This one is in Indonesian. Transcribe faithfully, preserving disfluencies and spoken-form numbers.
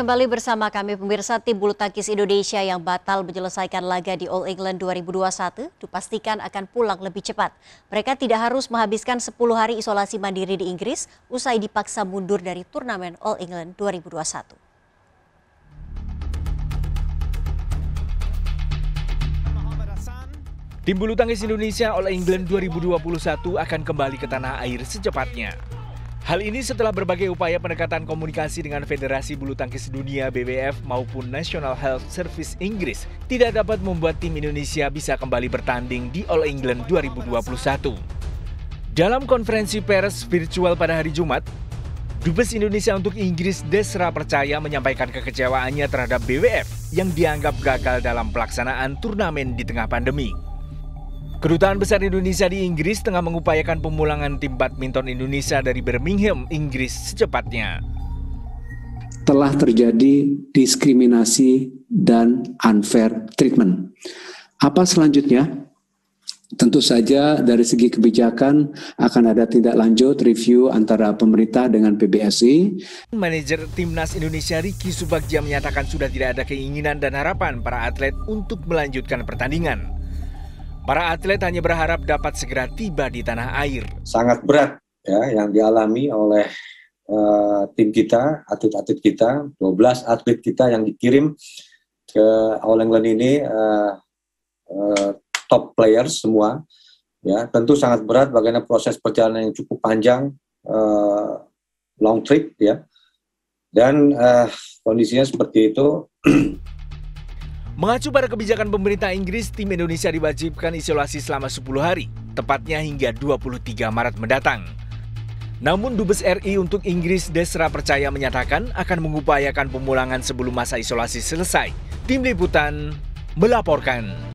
kembali bersama kami pemirsa. Tim bulu tangkis Indonesia yang batal menyelesaikan laga di All England dua ribu dua puluh satu dipastikan akan pulang lebih cepat. Mereka tidak harus menghabiskan sepuluh hari isolasi mandiri di Inggris usai dipaksa mundur dari turnamen All England dua ribu dua puluh satu. Tim bulu tangkis Indonesia All England dua ribu dua puluh satu akan kembali ke tanah air secepatnya. Hal ini setelah berbagai upaya pendekatan komunikasi dengan Federasi Bulu Tangkis Dunia B B F maupun National Health Service Inggris tidak dapat membuat tim Indonesia bisa kembali bertanding di All England dua ribu dua puluh satu. Dalam konferensi pers virtual pada hari Jumat, Dubes Indonesia untuk Inggris Desra Percaya menyampaikan kekecewaannya terhadap B W F yang dianggap gagal dalam pelaksanaan turnamen di tengah pandemi. Kedutaan Besar Indonesia di Inggris tengah mengupayakan pemulangan tim badminton Indonesia dari Birmingham, Inggris secepatnya. Telah terjadi diskriminasi dan unfair treatment. Apa selanjutnya? Tentu saja dari segi kebijakan akan ada tindak lanjut review antara pemerintah dengan P B S I. Manajer Timnas Indonesia Ricky Subagja menyatakan sudah tidak ada keinginan dan harapan para atlet untuk melanjutkan pertandingan. Para atlet hanya berharap dapat segera tiba di tanah air. Sangat berat ya yang dialami oleh uh, tim kita, atlet-atlet kita, dua belas atlet kita yang dikirim ke All England ini uh, uh, top players semua. Ya, tentu sangat berat bagaimana proses perjalanan yang cukup panjang, uh, long trip ya. Dan uh, kondisinya seperti itu. Mengacu pada kebijakan pemerintah Inggris, tim Indonesia diwajibkan isolasi selama sepuluh hari, tepatnya hingga dua puluh tiga Maret mendatang. Namun Dubes R I untuk Inggris Desra Percaya menyatakan akan mengupayakan pemulangan sebelum masa isolasi selesai. Tim Liputan melaporkan.